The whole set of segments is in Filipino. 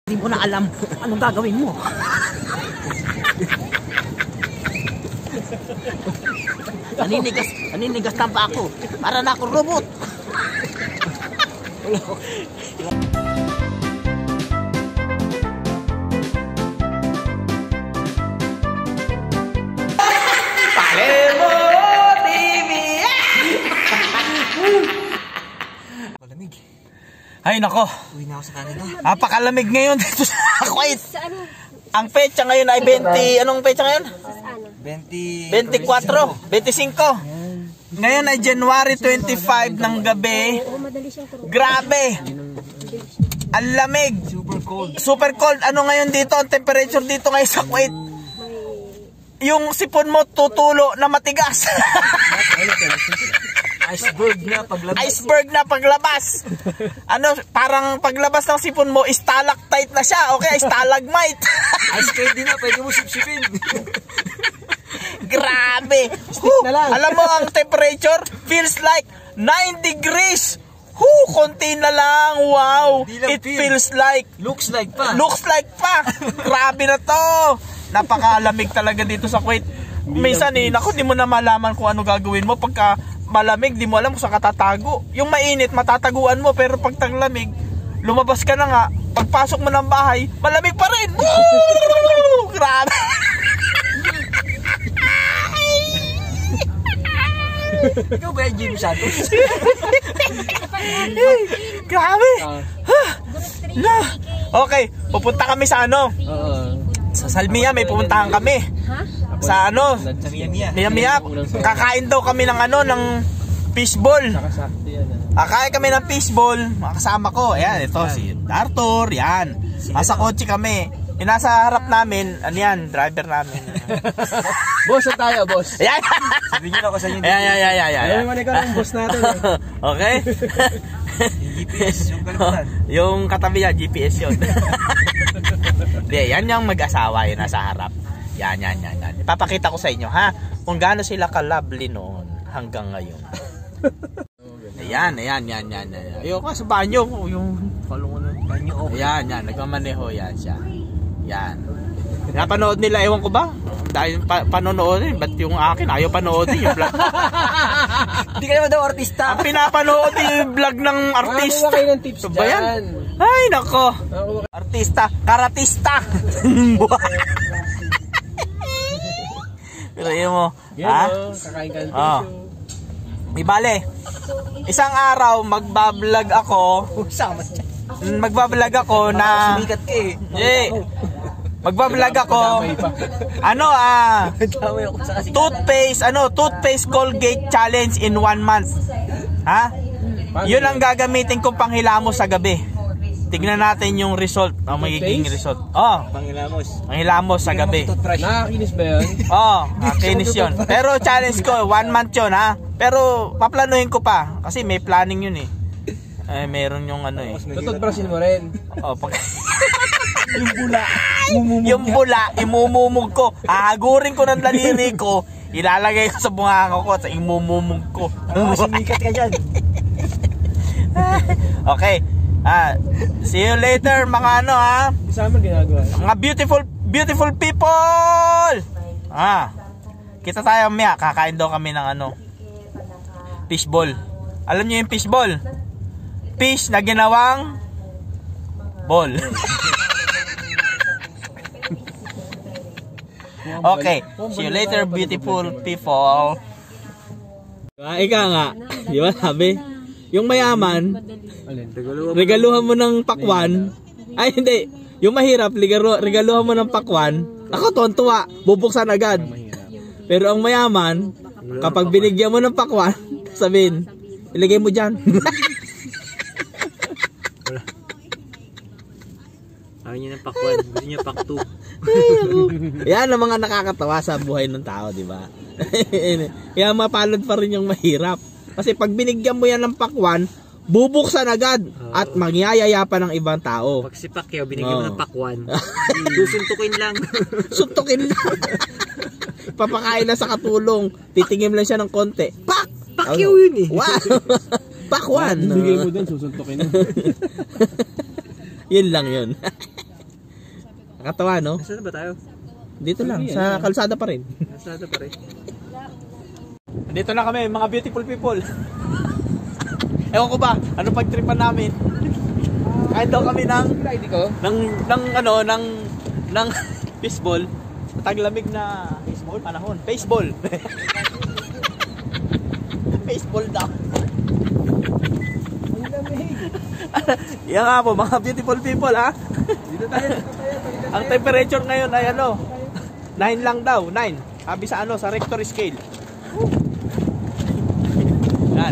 Hindi mo na alam anong gagawin mo. Naninigas na pa ako. Para na akong robot. Palemo TV! Malamig. Ay nako. Uwi na ako sa kanila. Napakalamig ngayon dito sa Kuwait. Ang petsa ngayon ay 20. Anong petsa ngayon? 24, 25. Ngayon ay January 25 ng gabi. Grabe. Ang lamig. Super cold. Ano ngayon dito? Ang temperature dito ngayon sa Kuwait? Yung sipon mo tutulo na matigas. Iceberg na paglabas. Ano, parang paglabas ng sipon mo, stalactite na siya. Okay, stalagmite. Ice cream din na, pwede mo sipsipin. Grabe. Alam mo ang temperature feels like 9 degrees. Konti na lang. Wow. It feels like. Looks like pa. Grabe na to. Napakalamig talaga dito sa Kuwait. Minsan naku, di mo na malaman kung ano gagawin mo. Pagka malamig, di mo alam kung saan ka tatago. Yung mainit, matataguan mo. Pero pag taglamig, lumabas ka na nga. Pagpasok mo ng bahay, malamig pa rin. Woo! Grabe. Ikaw ba yung Jim Santos? Grabe. Okay, pupunta kami sa ano? Sa Salmiya, may pupuntahan kami. Sa ano? Sa Miya. Kakain daw kami ng ano, ng fishball. Kakain kami ng fishball. Makasama ko. Ayan, ito si Arthur. Yan. Nasa kotse kami. Yung nasa harap namin, ano yan, driver namin. Boss na tayo, boss. Ayan. Sabihin nyo ako sa inyo. Ayan. Alam mo ikaw ng boss natin. Okay? Yung GPS, yung kalimutan. Yung katabi yan, GPS yun. Hindi, yan yung mag-asawa yun nasa harap. Yan. Ipapakita ko sa inyo, ha? Kung gaano sila ka-lovely noon hanggang ngayon. Ayan. Ayoko sa banyo. Yung banyo. Ayan, nagmamaneho yan siya. Yan. Napanood nila, ewan ko ba? Dahil panonoodin, ba't yung akin ayaw panoodin yung vlog? Hindi ka naman daw artista. Ang pinapanood yung vlog ng artista. Kayo ng tips ba yan? Ay, nako. Artista, karatista. Pero yun mo. Ha? Kakain ka ng tissue. Di bale, isang araw magbablog ako. Magbablog ako na sumikat ka eh. Magbablog ako. Toothpaste Colgate challenge in 1 month. Ha? Yun ang gagamitin kong panghilamos sa gabi. Tignan natin yung result, ang magiging result. Panghilamos sa gabi. Nakakinis ba yun? Nakakinis yun. Pero challenge ko, 1 month yun, ha? Pero paplanuhin ko pa kasi may planning yun eh. Meron yung ano eh. Tututbrasin mo rin. Yung bula, imumumog ko. Ahagurin ko ng daliri ko, ilalagay ko sa bunganga ko at imumumog ko. Sumikat ka dyan. Okay. See you later mga ano ha. Isama ginagawa. Mga beautiful people. Kita tayo maya. Kakain daw kami ng ano, fishball. Alam niyo yung fishball? Fish na ginawang ball. Okay, see you later beautiful people. Ika nga, di ba sabi? Yung mayaman, regaluhan mo ng pakwan. Ay hindi, yung mahirap, regaluhan mo ng pakwan. Ako tuwa, bubuksan agad. Pero ang mayaman, kapag binigyan mo ng pakwan, sabihin, ilagay mo dyan. Ayaw niya ng pakwan, gusto niya paktu. Yan ang mga nakakatawa sa buhay ng tao, di ba? Kaya mapalad pa rin yung mahirap. Kasi pag binigyan mo yan ng pakwan, bubuksan agad at magyayaya pa ng ibang tao. Pag si Pacquiao binigyan mo ng pakwan, susuntukin lang. Suntukin lang. Papakain na sa katulong, titingin lang siya ng konti. Pacquiao yun eh. Wow. Pakwan. Bigay mo dun, susuntukin na. Yun lang yun. Nakatawa, no? Nasaan ba tayo? Dito lang, sa kalsada pa rin. Kalsada pa rin. Dito na kami, mga beautiful people. Ewan ko ba, ano pagtripan namin? Kahit daw kami ng baseball, taglamig na baseball, panahon, baseball. Baseball daw. Yan nga po, mga beautiful people, ha? Dito tayo. Ang temperature ngayon ay 9 lang daw, 9. Sabi sa sa Richter scale. Yan.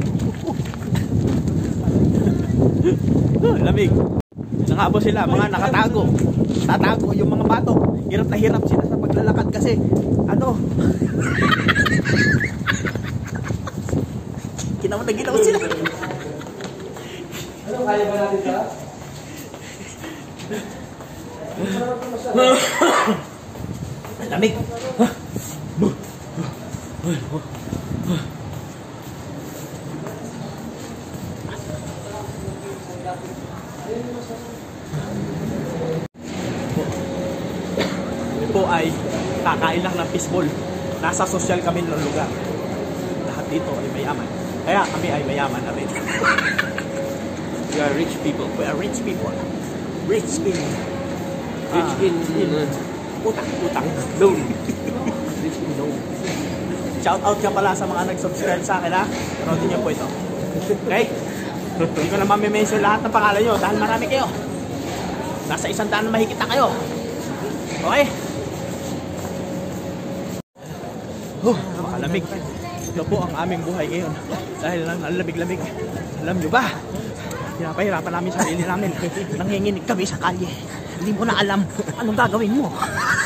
Lamig. Nangabo sila, mga nakatago. Tatago yung mga batok. Hirap na hirap sila sa paglalakad kasi ginawa na ginawa sila. Ano kaya ba natin sa? Lamig. Po ay kakain lang ng fishball. Nasa social kami ng lugar. Lahat dito ay mayaman. Kaya kami ay mayaman na rin. We are rich people. We are rich people. Rich in utang. Loan. Rich in loan. Shout out ka pala sa mga nag-subscribe sa akin, ha. Panoodin niyo po ito. Okay? Hindi ko na mamimension lahat ng pangalan nyo dahil marami kayo. Nasa 100 na mahigit na kayo. Okay? Makalamig. Ito po ang aming buhay ngayon. Dahil lang lamig-lamig. Alam nyo ba? Pinapahirapan namin sarili namin. Nanginginig kami sa kalye. Hindi mo na alam anong gagawin mo.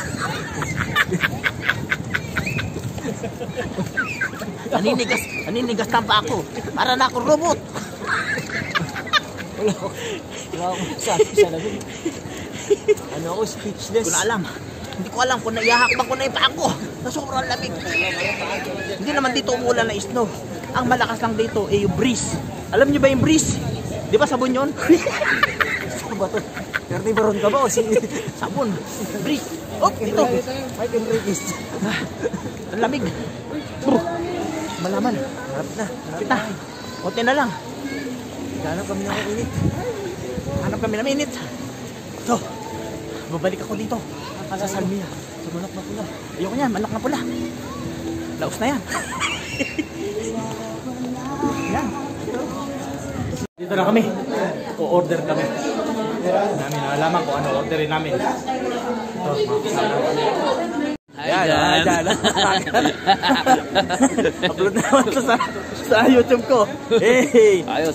Naninigas na pa ako. Para na akong robot. Wala akong sabi sa lamig. Ako, speechless. Hindi ko na alam. Hindi ko alam kung naihahakbang ko na yung paa ko. Sa sobrang lamig. Hindi naman dito umulan na snow. Ang malakas lang dito ay yung breeze. Alam nyo ba yung breeze? Di ba sabon yun? Saan ba ito? Perti baron ka ba o si... Sabon. Breeze. Oh, ito. Mike Enriquez. Ang lamig. Malaman. Harap na. Kita. Konti na lang. Hanap kami ng init. Hanap kami ng init. So, babalik ako dito. Sa Salmiya. Sa manok na pula. Ayoko yan, manok na pula. Laos na yan. Yan. Dito na kami. O-order kami. Namin nalaman kung ano orderin namin. Ito, mga kasama. Ayan. Upload na naman ito sa YouTube ko. Hey! Ayos.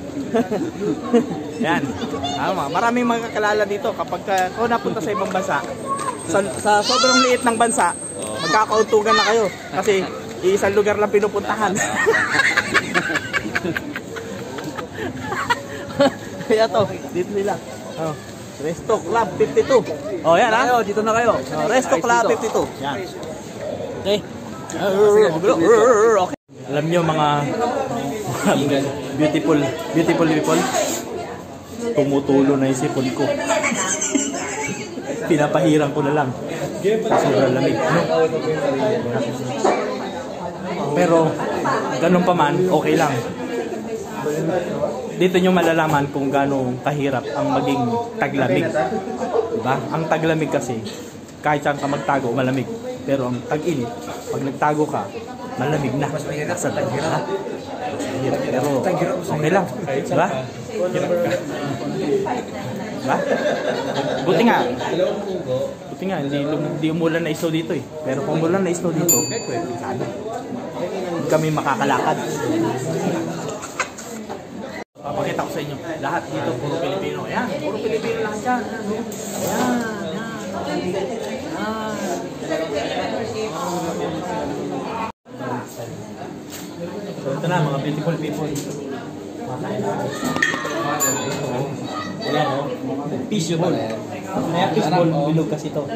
Yan. Maraming magkakalala dito kapag kung napunta sa ibang bansa. Sa sobrang liit ng bansa, magkakauntugan na kayo. Kasi isang lugar lang pinupuntahan. Kaya to, dito nila. Resto Club 52. Oh, yan ha. Dito na kayo. Resto Club 52. Yan. Okay. Okay. Alam nyo mga beautiful people, tumutulo na yung sipon ko. Pinapahirang ko na lang sa sobrang lamig. Pero ganun pa man, okay lang. Dito nyo malalaman kung gano'ng kahirap ang maging taglamig. Diba? Ang taglamig kasi, kahit saan ka magtago, malamig. Pero ang tag-init, pag nagtago ka, malamig na. Nasa tag-hirap. Pero okay lang. Diba? Diba? Buti nga, hindi umulan na snow dito eh. Pero kung umulan na snow dito, hindi kami makakalakad. Papakita ko sa inyo, lahat dito puro Pilipino. Ayan, puro Pilipino lahat dyan. Ayan. So ito na mga beautiful people. Makain na. Ayan o, fishbowl. Kaya fishbowl, bilog kasi ito.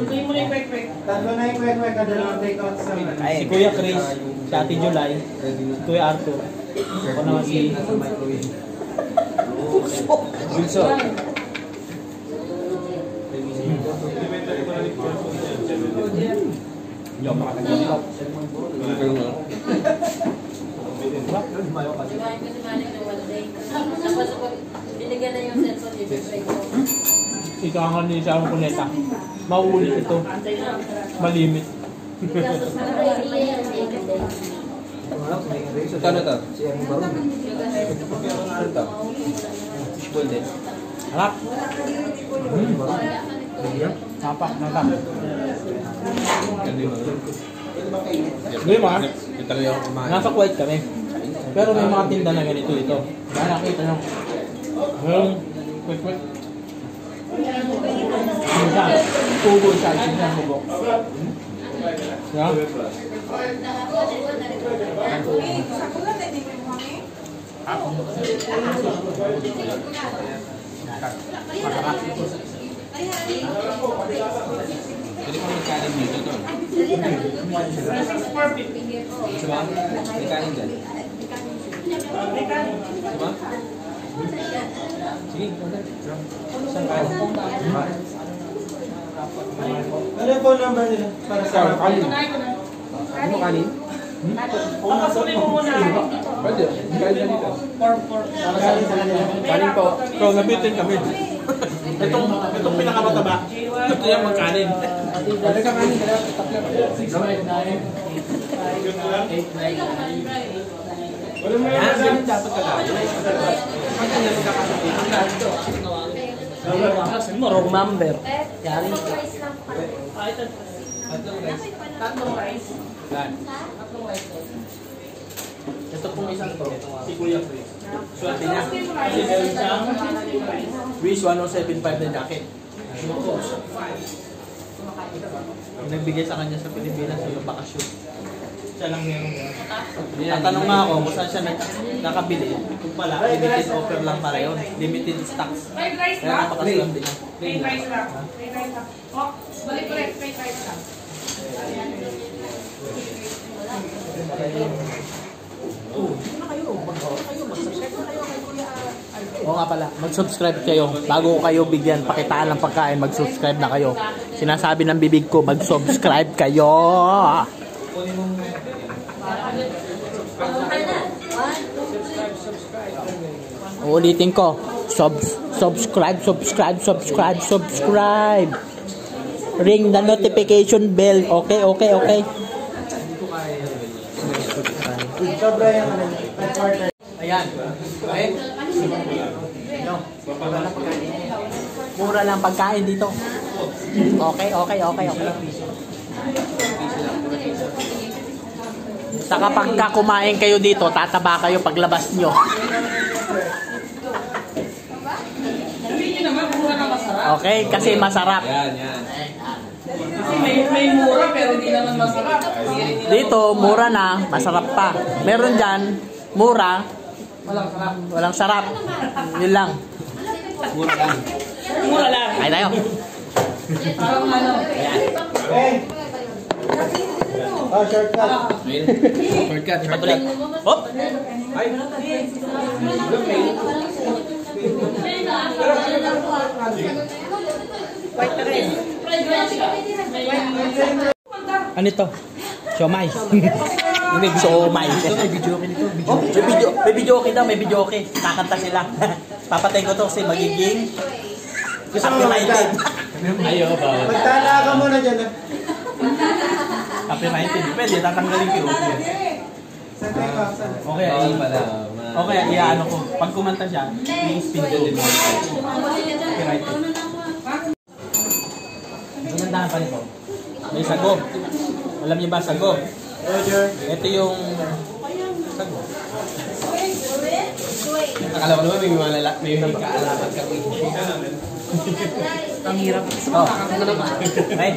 Si Kuya Chris, si Ate July, si Kuya Arthur. Ako naman si Wilson. Yo, makakagilap. Binigyan na yung cellphone ni Befrey ko. Ikaw ang kanina sa akong kuneta. Mauulit ito. Malimit. Kano to? Si Ernie Baron. Ano to? Fishball din. Harap. Napak. Hindi ba? Nasa Kuwait kami. Pero may mga tinda na ganito ito. Kaya nakita nyo. Quick. Tubo siya. Siya tubo. Yeah. Pwede kong magkanin dito to. Diba? May kanin dyan. Diba? Sige, isang kanin. Ano yung phone number nila? Para sa Kanin. Ano mo kanin? Papasunin mo muna. Pwede. Kanin na dito. Kanin po. So, nabitin kami. Itong pinakamataba. Ito yung magkanin. Pwede ka kanin. Wala mo yung Yan, dapat ka kanin. Wrong number. Yari. Tatlong rice. Ito pong isang to. Si Kuya Chris. Swerte niya. Kasi meron siyang Wish 1075 na jacket. Nagbigay sa kanya sa Pilipinas yung bakasyon. Siya lang meron yun. Tatanong nga ako kung saan siya nakabili. Kung pala, limited offer lang para yun. Limited stocks. Kaya napakaswerte niya. Plain rice lang. Plain rice lang. Oh, balik ulit. Plain rice lang. Oo nga pala, mag-subscribe kayo. Bago kayo bigyan, pakitaan ng pagkain, mag-subscribe na kayo. Sinasabi ng bibig ko, mag-subscribe kayo. Uulitin ko, subscribe. Ring the notification bell. Okay. sobra yung ano. Ayan. Okay? Mura lang pagkain dito. Okay. Saka pagka kumain kayo dito, tataba kayo paglabas nyo. Okay? Kasi masarap. Yan. Kasi may mura pero hindi naman masarap. Dito, mura na, masarap pa. Meron dyan, mura, walang sarap. Yun lang. Mura lang. Ay tayo. Parang ano. Shortcut. Shortcut. Patuloy. Hop! Ano ito? Siomay. Siomay. May video okay daw, may video okay. Kakanta sila. Papatayin ko to kasi magiging copyrighted. Ayaw ba? Magtala ka muna dyan. Copyrighted. Pwede, tatanggalin ko. Okay, okay, ano ko. Pag kumanta siya, may spin ko din. Copyrighted. Magandaan pa nito. May sago. Alam niyo ba sago? Ito yung sago. Akala ko naman may kaalaman ka. Ang hirap. Oh. Okay.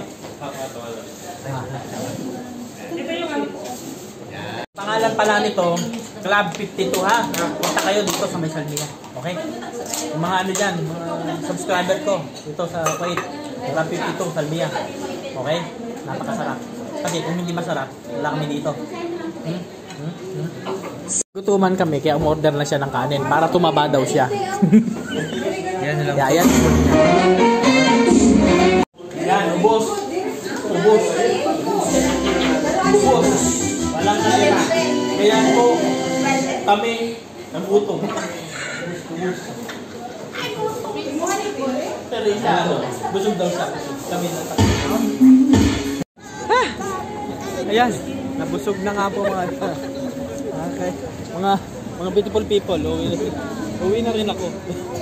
Ito yung ano. Pangalan pala nito, Club 52 ha. Punta kayo dito sa may Salmiya. Okay? Yung mga ano dyan, mga subscriber ko dito sa Kuwait. Club 52, Salmiya. Okay? Napakasarap. Kasi kung hindi masarap, wala kami dito. Gutuman kami, kaya umorder na siya ng kanin para tumaba daw siya. Yan lang. Yan. Kami, nagutom. Pero isa, busog daw siya. Kami na tatlo. Ayan, nabusog na nga po mga okay. Mga beautiful people, uwi na rin ako.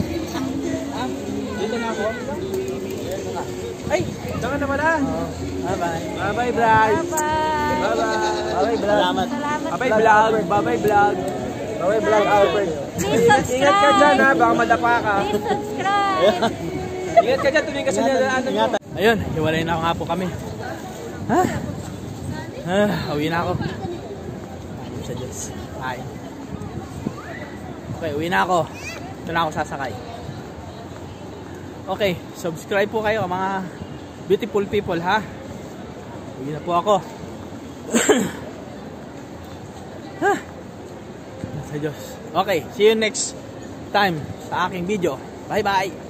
Dito na ako. Ay, saan ka na pala? Bye-bye. Bye-bye, Brad. Bye-bye. Bye-bye, vlog. Salamat. Bye-bye, vlog. Bye-bye, vlog. Bye-bye, vlog, Alfred. Ingat ka dyan, ha? Baka madapa ka. Please subscribe. Ingat ka dyan, tuloy ka sa daan. Ayun, hiwalay na ako nga po kami. Uwi na ako. Sa Diyos. Bye. Okay, uwi na ako. Ito na ako sasakay. Okay, subscribe po kayo mga beautiful people, ha? Uwi na po ako. Sa Diyos. Okay, see you next time sa aking video. Bye bye.